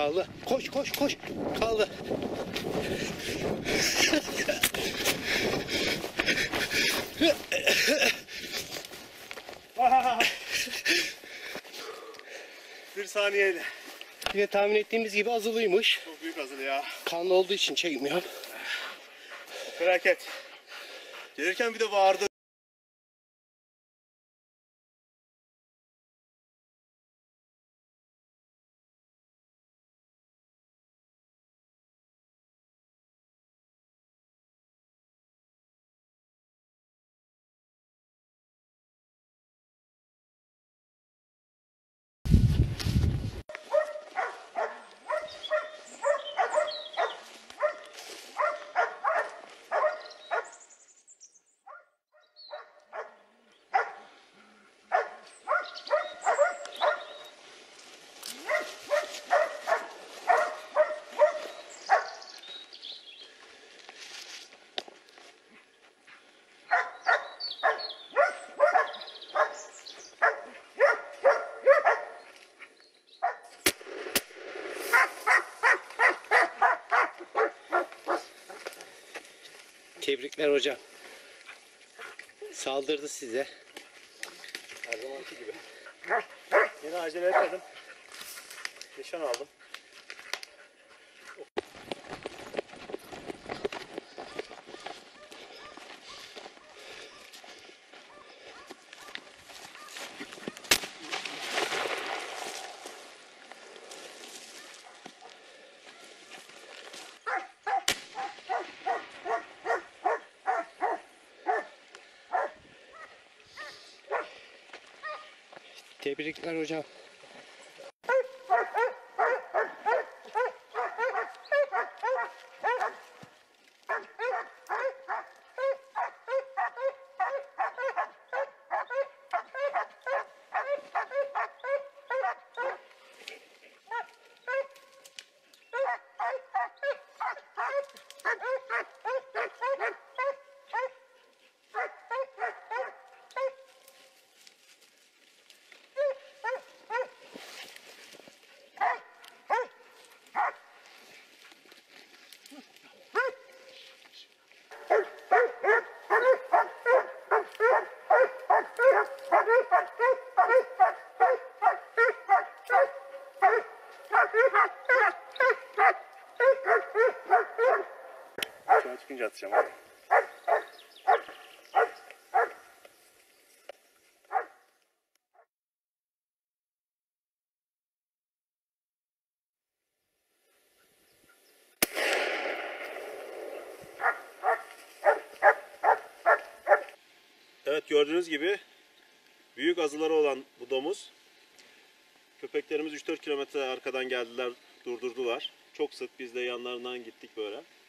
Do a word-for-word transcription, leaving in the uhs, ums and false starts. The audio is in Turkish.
kaldı. Koş koş koş. Kaldı. Bir saniyeyle. Yine tahmin ettiğimiz gibi azılıymış. Çok büyük azılı ya. Kanlı olduğu için çekmiyor. Felaket. Gelirken bir de bağırdı. Tebrikler hocam. Saldırdı size. Her zamanki gibi. Yine acele etmedim. Nişan aldım. Tebrikler hocam. Sonra çıkınca atacağım hadi. Evet, gördüğünüz gibi büyük azıları olan bu domuz. Köpeklerimiz üç dört kilometre arkadan geldiler, durdurdular. Çok sık, biz de yanlarından gittik böyle.